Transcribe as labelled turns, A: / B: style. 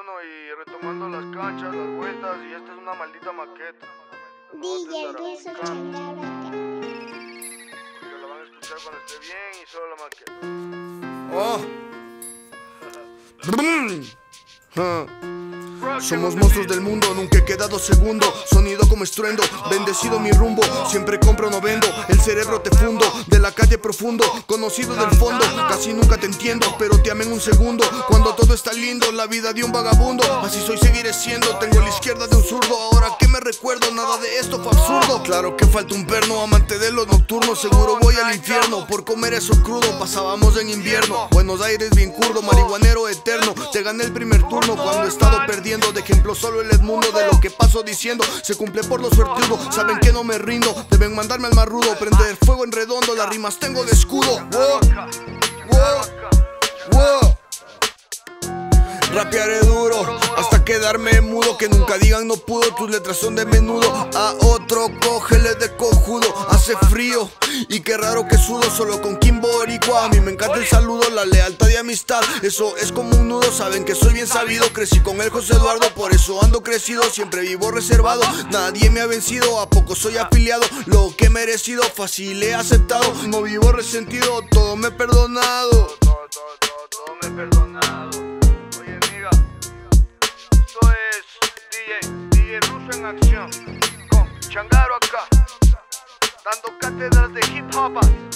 A: mano, y retomando las canchas, las vueltas, y esta es una maldita maqueta.
B: DJ el Ruso Changaro acá.
A: Que la van a escuchar cuando esté bien y solo la maqueta.
C: Somos monstruos del mundo, nunca he quedado segundo. Sonido como estruendo, bendecido mi rumbo. Siempre compro, no vendo, el cerebro te fundo. De la calle profundo, conocido del fondo. Casi nunca te entiendo, pero te amé en un segundo. Cuando todo está lindo, la vida de un vagabundo. Así soy, seguiré siendo, tengo la izquierda de un zurdo. Ahora que me recuerdo, nada de esto fue absurdo. Claro que falta un perno, amante de los nocturnos. Seguro voy al infierno, por comer eso crudo. Pasábamos en invierno, Buenos Aires bien curdo. Marihuanero eterno, te gané el primer turno cuando he estado perdiendo. De ejemplo solo el Edmundo, de lo que paso diciendo se cumple por los suertudos. Saben que no me rindo, deben mandarme al más rudo. Prender fuego en redondo, las rimas tengo de escudo. Rapearé duro hasta quedarme mudo, que nunca digan no pudo, tus letras son de menudo. A otro cógele de cojudo, hace frío y qué raro que sudo solo con Kimbo Boricua. A mí me encanta el saludo, la lealtad y amistad, eso es como un nudo. Saben que soy bien sabido, crecí con el José Eduardo, por eso ando crecido, siempre vivo reservado. Nadie me ha vencido, a poco soy afiliado, lo que he merecido fácil he aceptado. No vivo resentido, todo me he perdonado.
A: Todo me he perdonado. Oye, amiga, esto es DJ Ruso en acción, con Changaro acá, dando cátedras de hip hop.